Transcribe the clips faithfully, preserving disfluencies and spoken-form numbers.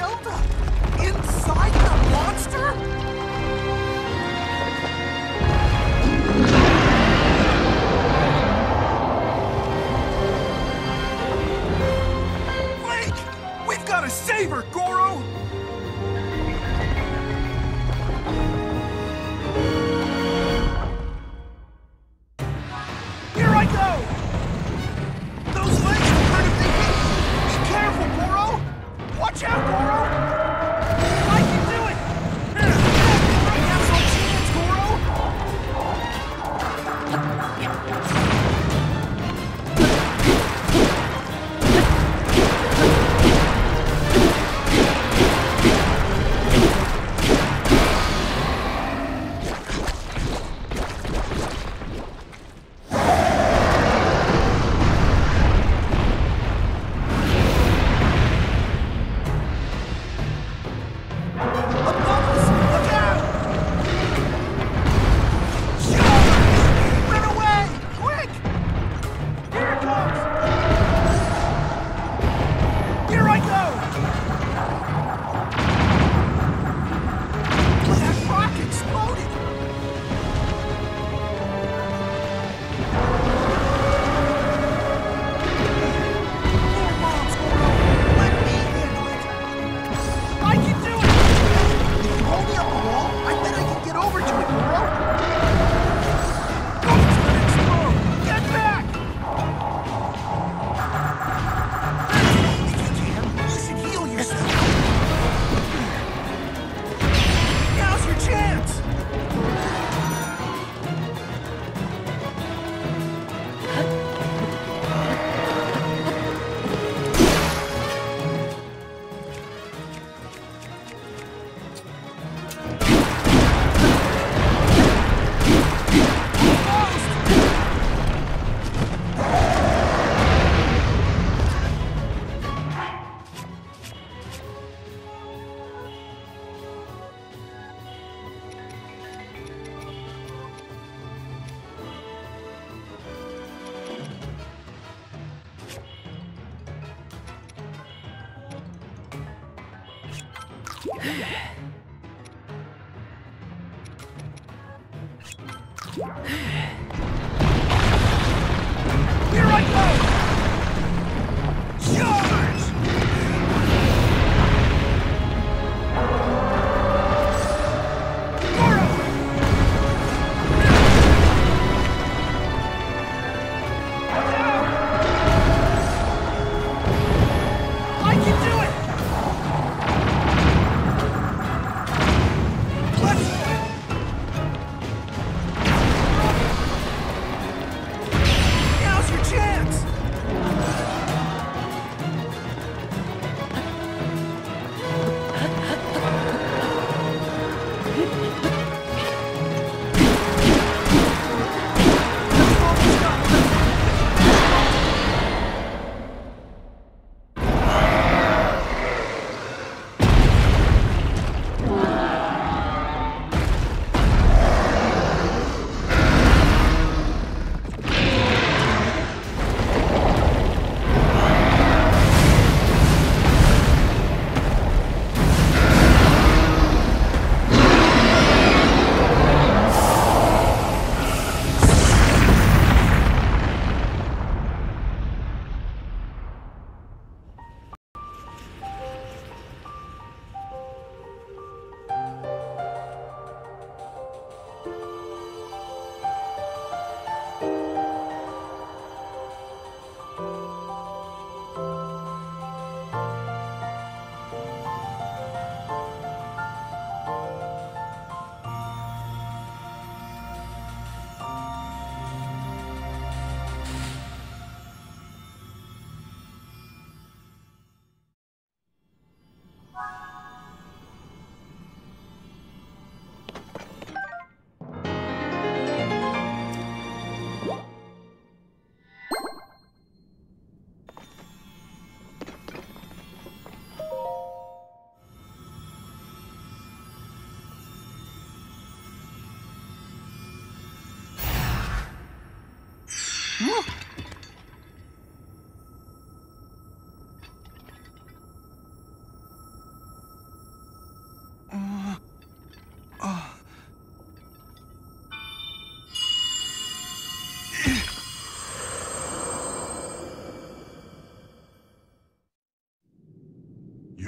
Hilda! Inside the monster? Link! We've got to save her, Goro! Here I go! Those legs are kind of thinking! Be careful, Goro! Watch out, Goro! I can do it! I have some chance, Goro! Above us! Look out! Charge! Run away! Quick! Here it comes! Here I go! That rock exploded! More bombs, Goro! Let me handle it! I can do it! If you hold me up the wall, I bet I can get over to it, Goro! Oh, it's gonna explode! Get back! If you can, you should heal yourself! Now's your chance! Here I go! Charge! Goro! Watch out! I can do it! Let's do it! Now's your chance!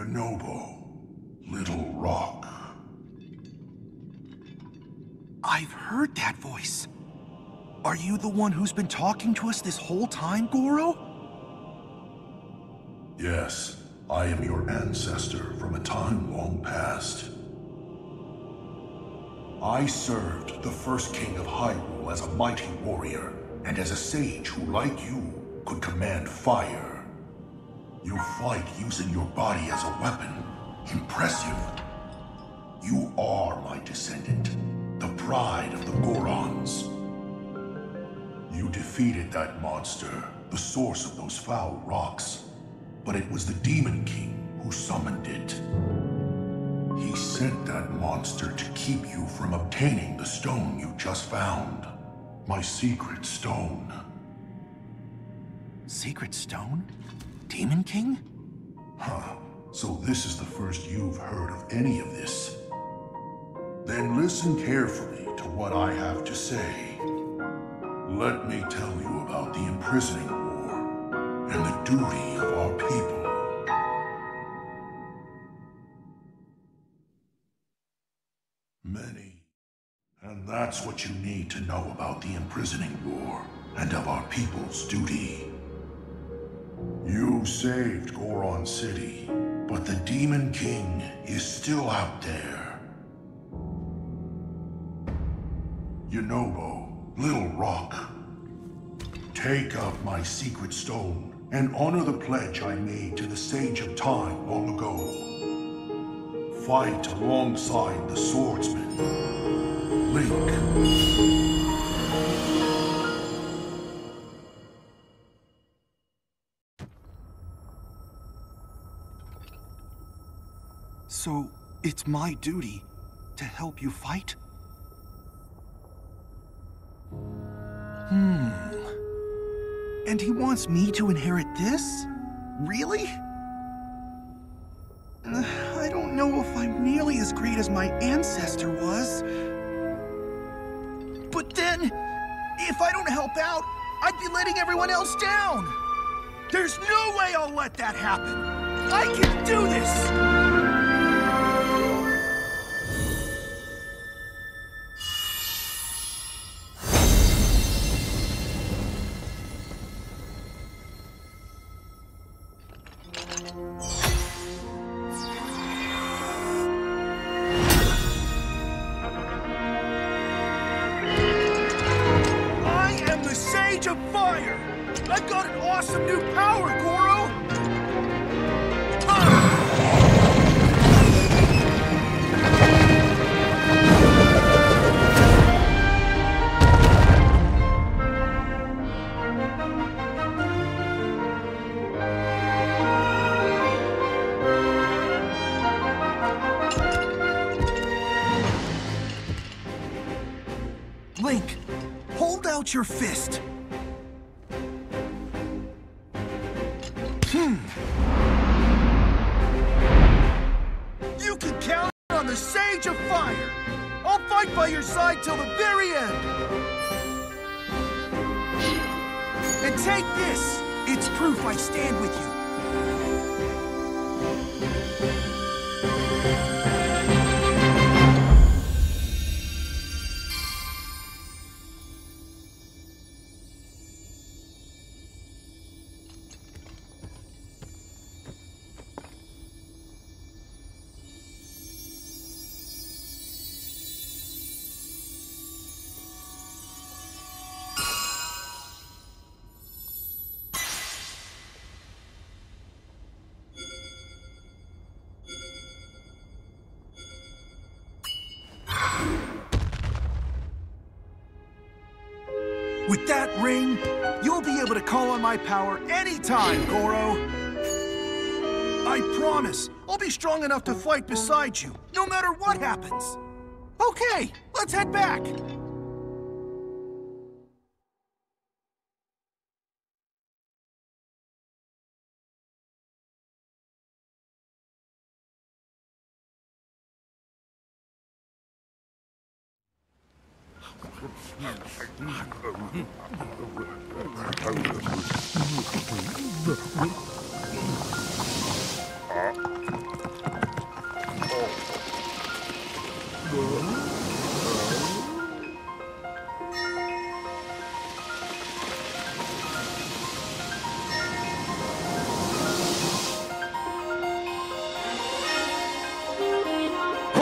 Yunobo, Little Rock. I've heard that voice. Are you the one who's been talking to us this whole time, Goro? Yes, I am your ancestor from a time long past. I served the first king of Hyrule as a mighty warrior, and as a sage who, like you, could command fire. You fight using your body as a weapon. Impressive. You are my descendant, the pride of the Gorons. You defeated that monster, the source of those foul rocks. But it was the Demon King who summoned it. He sent that monster to keep you from obtaining the stone you just found. My secret stone. Secret stone? Demon King? Huh. So this is the first you've heard of any of this. Then listen carefully to what I have to say. Let me tell you about the imprisoning war and the duty of our people. Many. And that's what you need to know about the imprisoning war and of our people's duty. You saved Goron City, but the Demon King is still out there. Yunobo, Little Rock. Take up my secret stone and honor the pledge I made to the Sage of Time long ago. Fight alongside the swordsman, Link. So, it's my duty to help you fight? Hmm. And he wants me to inherit this? Really? Uh, I don't know if I'm nearly as great as my ancestor was. But then, if I don't help out, I'd be letting everyone else down. There's no way I'll let that happen. I can do this! Of fire! I've got an awesome new power, Goro! Link, hold out your fist. Hmm. You can count on the Sage of Fire. I'll fight by your side till the very end. And take this. It's proof I stand with you. With that ring, you'll be able to call on my power anytime, Goro. I promise, I'll be strong enough to fight beside you, no matter what happens. Okay, let's head back.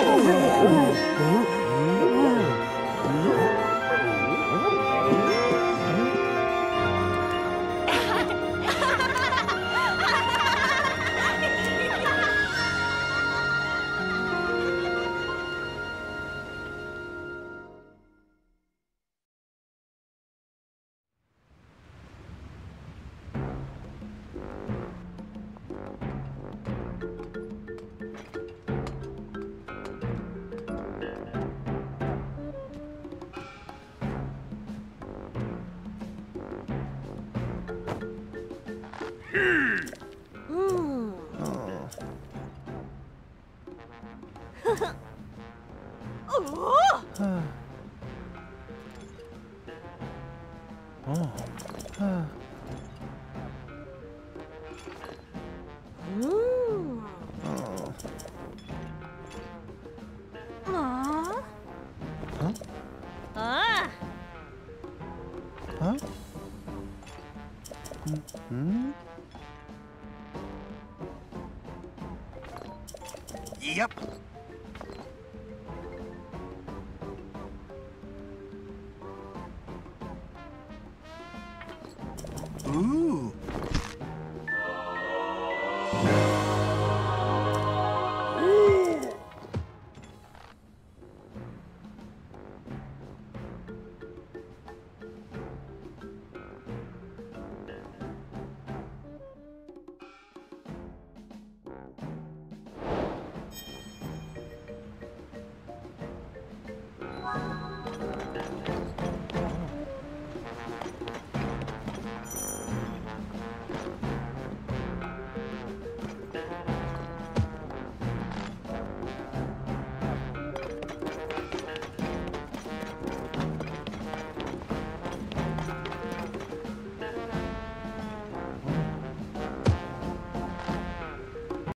Yep.